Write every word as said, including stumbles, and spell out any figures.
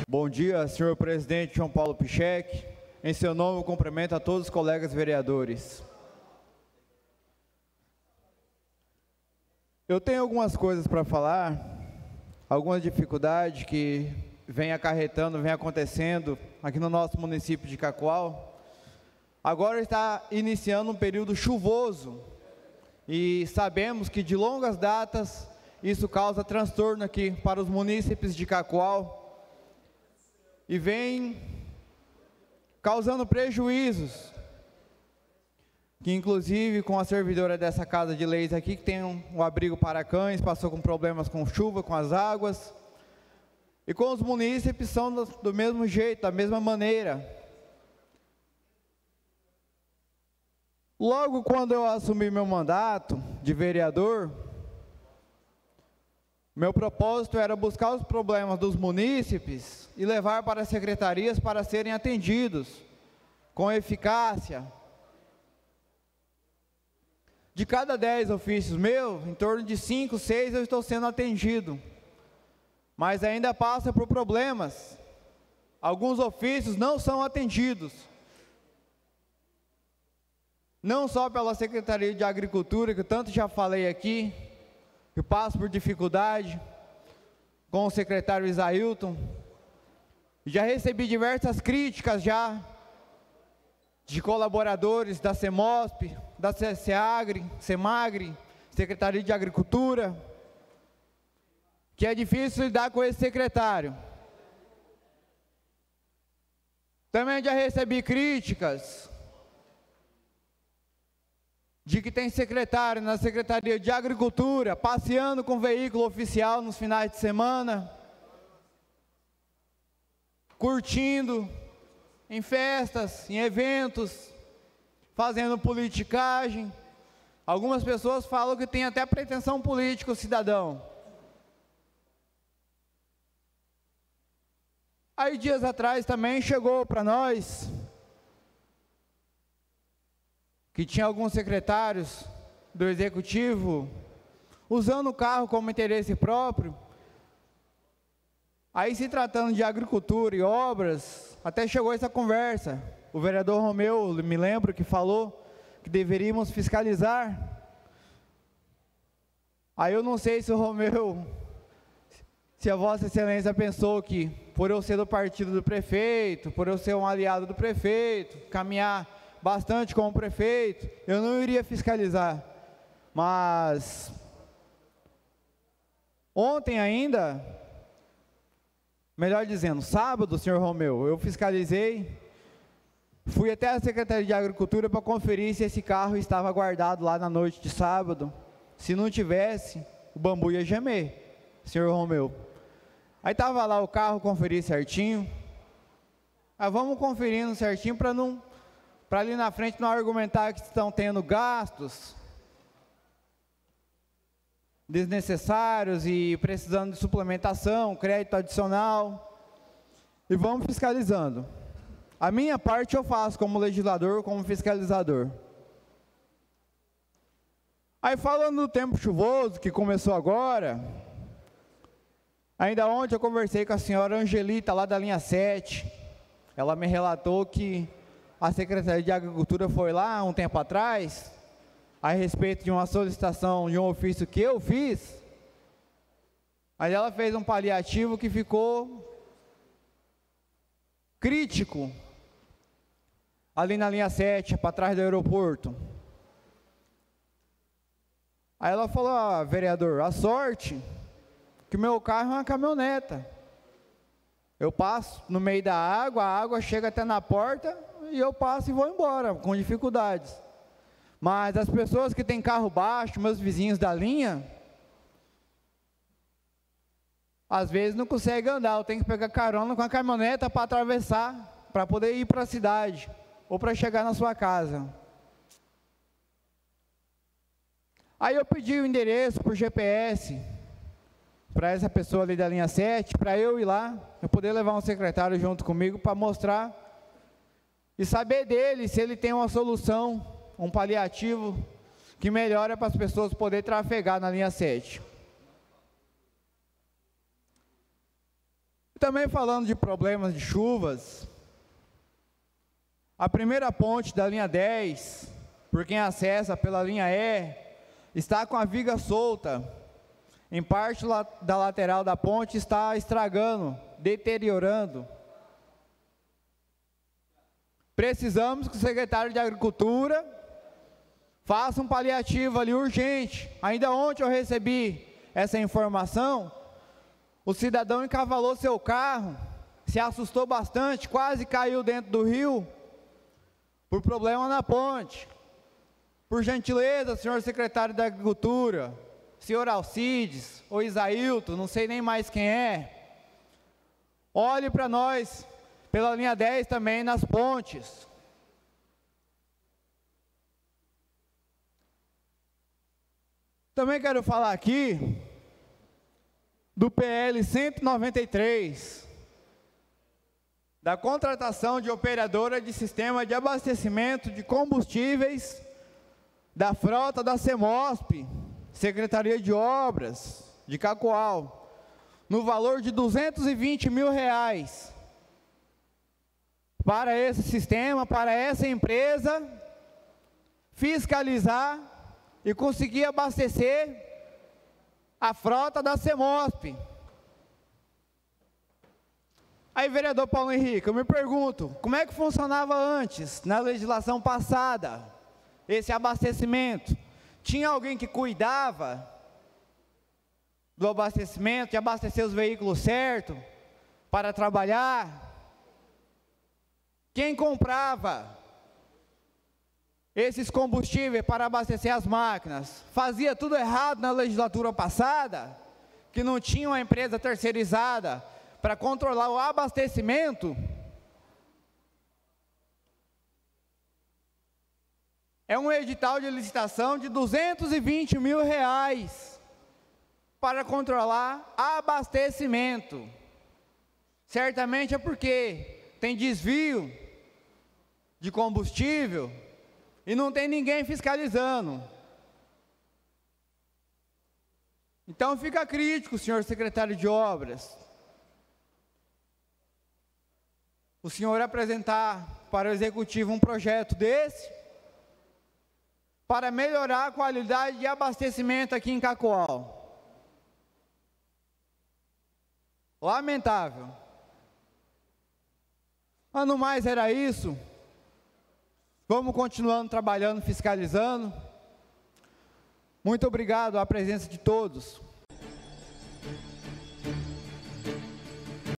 Bom dia, senhor presidente João Paulo Pichek. Em seu nome, eu cumprimento a todos os colegas vereadores. Eu tenho algumas coisas para falar, algumas dificuldades que vem acarretando, vem acontecendo aqui no nosso município de Cacoal. Agora está iniciando um período chuvoso e sabemos que de longas datas isso causa transtorno aqui para os munícipes de Cacoal e vem causando prejuízos, que inclusive com a servidora dessa casa de leis aqui, que tem um, um abrigo para cães, passou com problemas com chuva, com as águas, e com os munícipes são do, do mesmo jeito, da mesma maneira. Logo quando eu assumi meu mandato de vereador, meu propósito era buscar os problemas dos munícipes e levar para as secretarias para serem atendidos com eficácia. De cada dez ofícios meus, em torno de cinco, seis eu estou sendo atendido, mas ainda passa por problemas. Alguns ofícios não são atendidos, não só pela Secretaria de Agricultura, que eu tanto já falei aqui, que passo por dificuldade com o secretário Isailton. Já recebi diversas críticas já de colaboradores da CEMOSP, da SEAGRE, SEMAGRE, Secretaria de Agricultura, que é difícil lidar com esse secretário. Também já recebi críticas de que tem secretário na Secretaria de Agricultura passeando com veículo oficial nos finais de semana, curtindo em festas, em eventos, fazendo politicagem. Algumas pessoas falam que tem até pretensão política o cidadão. Aí dias atrás também chegou para nós que tinha alguns secretários do executivo usando o carro como interesse próprio. Aí, se tratando de agricultura e obras, até chegou essa conversa. O vereador Romeu, me lembro, que falou que deveríamos fiscalizar. Aí eu não sei se o Romeu, se a Vossa Excelência pensou que, por eu ser do partido do prefeito, por eu ser um aliado do prefeito, caminhar bastante como prefeito, eu não iria fiscalizar. Mas ontem ainda, melhor dizendo, sábado, senhor Romeu, eu fiscalizei, fui até a Secretaria de Agricultura para conferir se esse carro estava guardado lá na noite de sábado. Se não tivesse, o bambu ia gemer, senhor Romeu. Aí estava lá o carro, conferi certinho. Ah, vamos conferindo certinho para não para ali na frente não argumentar que estão tendo gastos desnecessários e precisando de suplementação, crédito adicional, e vamos fiscalizando. A minha parte eu faço como legislador, como fiscalizador. Aí, falando do tempo chuvoso, que começou agora, ainda ontem eu conversei com a senhora Angelita, lá da linha sete, ela me relatou que a Secretaria de Agricultura foi lá um tempo atrás, a respeito de uma solicitação de um ofício que eu fiz. Aí ela fez um paliativo que ficou crítico, ali na linha sete, para trás do aeroporto. Aí ela falou: ah, vereador, a sorte que o meu carro é uma caminhoneta. Eu passo no meio da água, a água chega até na porta, e eu passo e vou embora, com dificuldades. Mas as pessoas que têm carro baixo, meus vizinhos da linha, às vezes não conseguem andar, eu tenho que pegar carona com a caminhoneta para atravessar, para poder ir para a cidade, ou para chegar na sua casa. Aí eu pedi o endereço por G P S, para essa pessoa ali da linha sete, para eu ir lá, eu poder levar um secretário junto comigo para mostrar e saber dele se ele tem uma solução, um paliativo que melhora para as pessoas poderem trafegar na linha sete. Também falando de problemas de chuvas, a primeira ponte da linha dez, por quem acessa pela linha E, está com a viga solta. Em parte da lateral da ponte está estragando, deteriorando. Precisamos que o secretário de Agricultura faça um paliativo ali urgente. Ainda ontem eu recebi essa informação. O cidadão encavalou seu carro, se assustou bastante, quase caiu dentro do rio, por problema na ponte. Por gentileza, senhor secretário da Agricultura, senhor Alcides, ou Isailton, não sei nem mais quem é, olhe para nós, pela linha dez também, nas pontes. Também quero falar aqui do P L cento e noventa e três, da contratação de operadora de sistema de abastecimento de combustíveis da frota da CEMOSP, Secretaria de Obras de Cacoal, no valor de duzentos e vinte mil reais, para esse sistema, para essa empresa, fiscalizar e conseguir abastecer a frota da CEMOSP. Aí, vereador Paulo Henrique, eu me pergunto, como é que funcionava antes, na legislação passada, esse abastecimento? Tinha alguém que cuidava do abastecimento, de abastecer os veículos certo, para trabalhar? Quem comprava esses combustíveis para abastecer as máquinas? Fazia tudo errado na legislatura passada, que não tinha uma empresa terceirizada para controlar o abastecimento? É um edital de licitação de duzentos e vinte mil reais para controlar abastecimento. Certamente é porque tem desvio de combustível e não tem ninguém fiscalizando. Então fica crítico, senhor secretário de Obras, o senhor apresentar para o executivo um projeto desse, para melhorar a qualidade de abastecimento aqui em Cacoal. Lamentável. Mas no mais era isso. Vamos continuando trabalhando, fiscalizando. Muito obrigado à presença de todos.